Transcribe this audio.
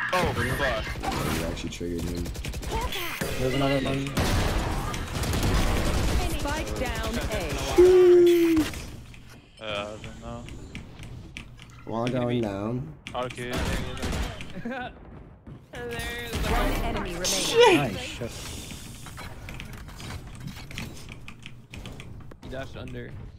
Oh, fuck. Oh, you actually triggered him. There's another one. Spike down A. I don't know. Wall going down. Okay. One enemy remaining. Nice shot. He dashed under.